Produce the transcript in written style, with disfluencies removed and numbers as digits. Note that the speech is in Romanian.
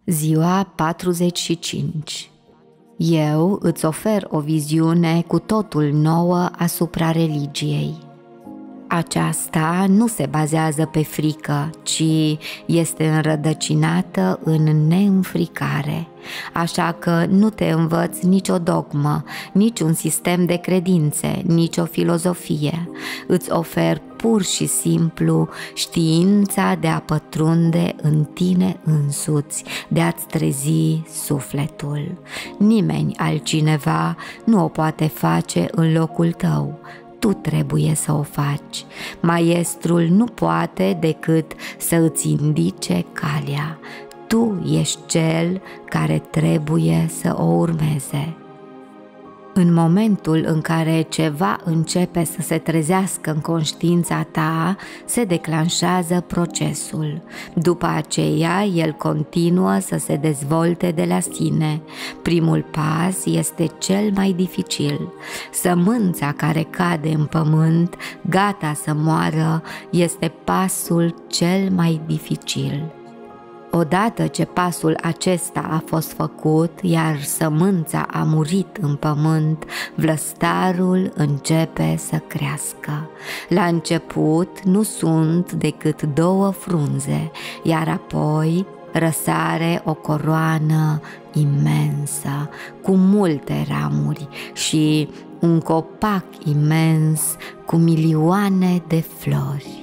Ziua 45. Eu îți ofer o viziune cu totul nouă asupra religiei. Aceasta nu se bazează pe frică, ci este înrădăcinată în neînfricare. Așa că nu te învăț nicio dogmă, nici un sistem de credințe, nici o filozofie. Îți ofer pur și simplu știința de a pătrunde în tine însuți, de a-ți trezi sufletul. Nimeni altcineva nu o poate face în locul tău. Tu trebuie să o faci. Maestrul nu poate decât să îți indice calea. Tu ești cel care trebuie să o urmeze. În momentul în care ceva începe să se trezească în conștiința ta, se declanșează procesul. După aceea, el continuă să se dezvolte de la sine. Primul pas este cel mai dificil. Sămânța care cade în pământ, gata să moară, este pasul cel mai dificil. Odată ce pasul acesta a fost făcut, iar sămânța a murit în pământ, vlăstarul începe să crească. La început nu sunt decât 2 frunze, iar apoi răsare o coroană imensă, cu multe ramuri și un copac imens cu milioane de flori.